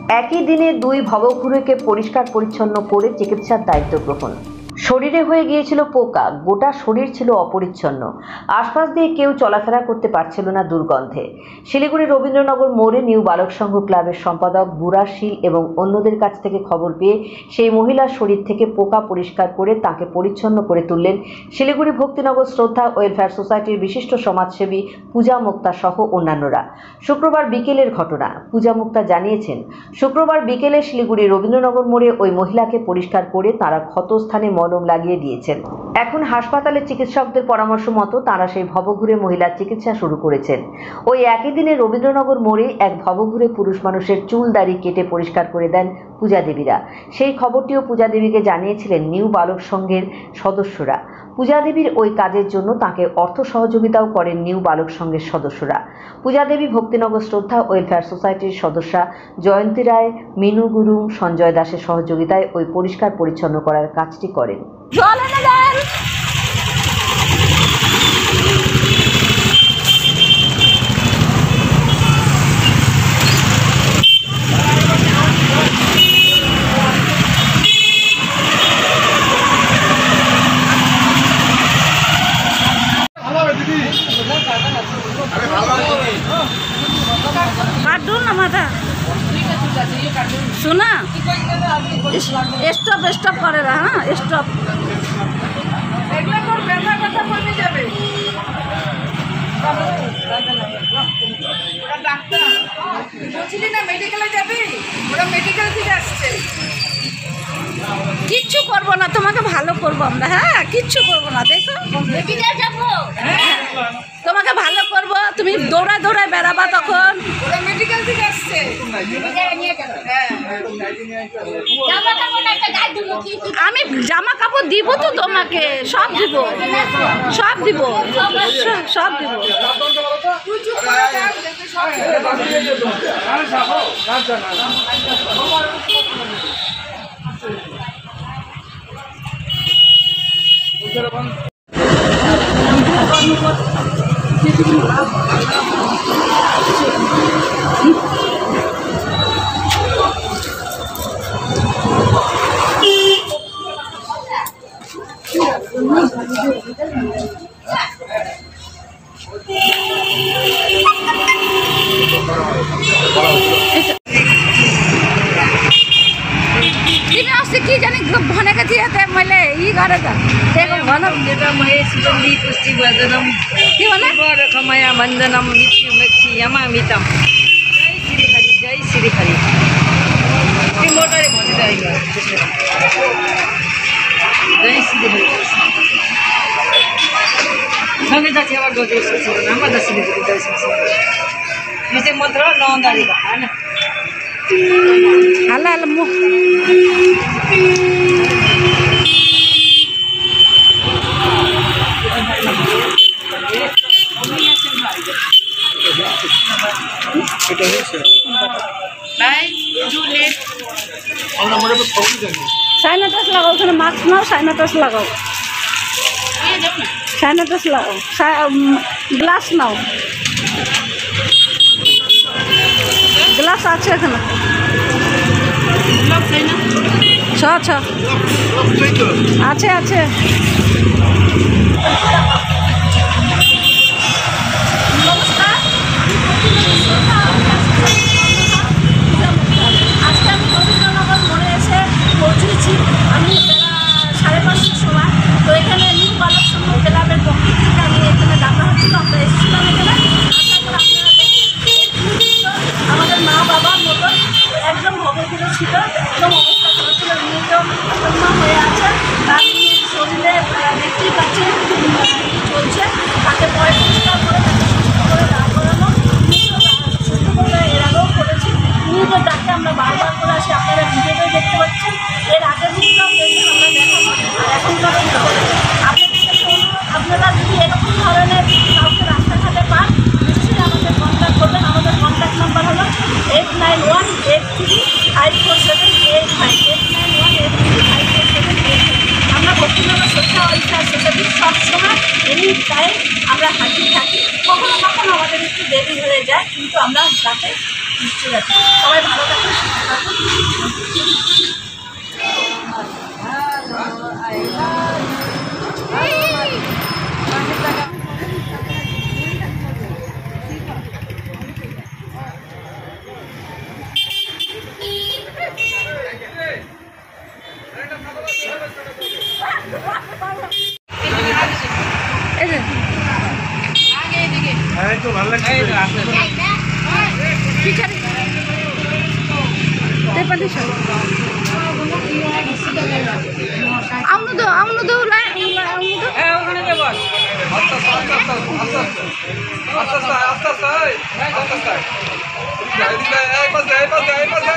একই দিনে দুই ভবঘুরেকে পরিষ্কার পরিচ্ছন্ন করে চিকিৎসার দায়িত্ব গ্রহণ। শরীরে হয়ে গিয়েছিল পোকা, গোটা শরীর ছিল অপরিচ্ছন্ন, আশপাশ দিয়ে কেউ চলাফেরা করতে পারছিল না দুর্গন্ধে। শিলিগুড়ি রবীন্দ্রনগর মোড়ে নিউ বালক সংঘ ক্লাবের সম্পাদক বুড়া শীল এবং অন্যদের কাছ থেকে খবর পেয়ে সেই মহিলার শরীর থেকে পোকা পরিষ্কার করে তাকে পরিচ্ছন্ন করে তুললেন শিলিগুড়ি ভক্তিনগর শ্রদ্ধা ওয়েলফেয়ার সোসাইটির বিশিষ্ট সমাজসেবী পূজা মুক্তা সহ অন্যান্যরা। শুক্রবার বিকেলের ঘটনা। পূজা মুক্তা জানিয়েছেন, শুক্রবার বিকেলে শিলিগুড়ি রবীন্দ্রনগর মোড়ে ওই মহিলাকে পরিষ্কার করে তারা ক্ষতস্থানে মলম লাগিয়ে দিয়েছেন। এখন হাসপাতালের চিকিৎসকদের পরামর্শ মতো তারা সেই ভবঘুরে মহিলার চিকিৎসা শুরু করেছেন। ওই একই দিনে রবীন্দ্রনগর মোড়ে এক ভবঘুরে পুরুষ মানুষের চুল দাড়ি কেটে পরিষ্কার করে দেন পূজা দেবীরা। সেই খবরটিও পূজা দেবীকে জানিয়েছিলেন নিউ বালক সংঘের সদস্যরা। পূজা দেবীর ওই কাজের জন্য তাকে অর্থ সহযোগিতাও করেন নিউ বালক সংঘের সদস্যরা। পূজা দেবী ভক্তিনগর শ্রদ্ধা ওয়েলফেয়ার সোসাইটির সদস্যা জয়ন্তী রায়, মিনু গুরুং, সঞ্জয় দাসের সহযোগিতায় ওই পরিষ্কার পরিচ্ছন্ন করার কাজটি করেন। सुना स्टॉप स्टॉप करे रहा हाँ स्टॉप কিচ্ছু করবো না, তোমাকে ভালো করবো আমরা। হ্যাঁ কিচ্ছু করবো না, দেখো তোমাকে ভালো করবো, তুমি দৌড়ায় দৌড়ায় বেড়াবা তখন। আমি জামা কাপড় দিব তো তোমাকে, সব দিব সব দিব সব দিব। কি জানি ভনে গেছি মানে ই ঘরে দেখো ভন পুষ্টি বদনম কি বলে রকমায়া বন্দনম মিষ্টি মচ্ছি यमामितम जय श्री हरि কি মোটরে বন্ধ হয়ে গেল জয় শ্রী হরি সঙ্গে যাচ্ছে আবার গজে এসেছে আমার দর্শনে জয় শ্রী হরি নিচে মন্ত্র নন্দারি না হালা হালা মুখ সাইনাটাস লাগাও, ওখানে মাস্ক নাও, সাইনাটাস লাগাও, সাইনাটাস লাগাও, গ্লাস নাও, গ্লাস আছে এখানে আছে আছে। আজকে আমি রবীন্দ্রনগর মোড়ে এসে পৌঁছেছি, আমি বেলা 5:30টার সময়। তো এখানে নিউ বালক সংঘ ক্লাবের পক্ষ থেকে আমি এখানে ডাকা হচ্ছিল, আমরা এসেছিলাম এখানে। আশা করি আপনারা দেখেন আমাদের মা বাবার মতন একদম ভবঘুরে ছিল এবং অবস্থা খারাপ ছিল, নিয়েও মা হয়ে আছে, তার শরীরে দেখতেই পাচ্ছেন চলছে, তাকে পরিষ্কার করে তাকে সুস্থ করে দাঁড় করানো, সুস্থ করে এর আগেও করেছি। নিজেদের ডাকে আমরা বারবার করে আসি, আপনারা ভিডিওতে দেখতে পাচ্ছেন। এর আগের দিনটাও আমরা দেখাবো, আর এখনকার আপনারা যদি এরকম ধরনের কাউকে রাস্তাঘাটে পান নিশ্চয়ই আমাদের কন্ট্যাক্ট করবেন। আমাদের কন্ট্যাক্ট নাম্বার হলো 89183585 আমরা ভক্তিনগর শ্রদ্ধা ওয়েলফেয়ার সোসাইটির সবসময় এনি টাইম আমরা হাজির থাকি। কখনো কখনো আমাদের একটু দেরি হয়ে যায়, কিন্তু আমরা তাতে নিশ্চয়ই আছি। সবাই ভালো থাকুন, সুস্থ থাকুন। ওখানে যাবো আস্তে আস্তে